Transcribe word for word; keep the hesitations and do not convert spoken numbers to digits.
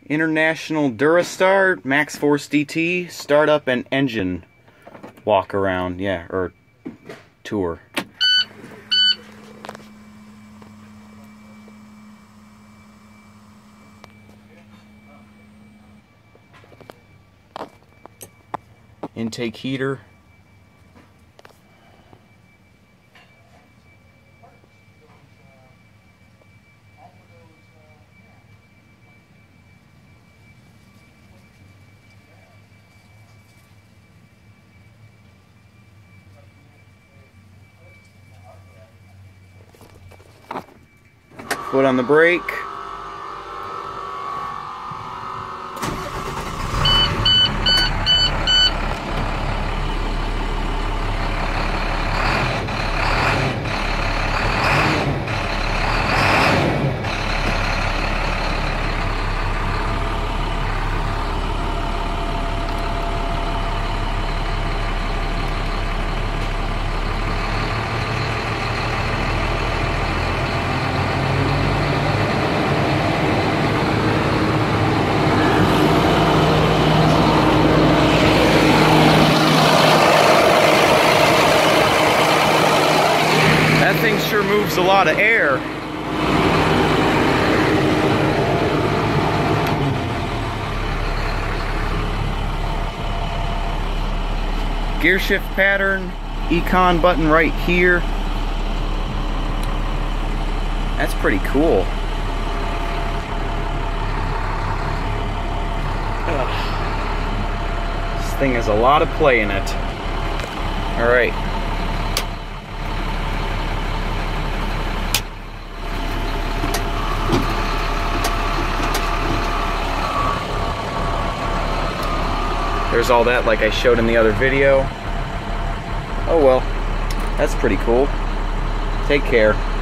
International DuraStar MAXXFORCE D T startup and engine walk around, yeah, or tour. Intake heater. Foot on the brake. That thing sure moves a lot of air. Gear shift pattern, econ button right here. That's pretty cool. Ugh. This thing has a lot of play in it. All right. There's all that like I showed in the other video. Oh well, that's pretty cool. Take care.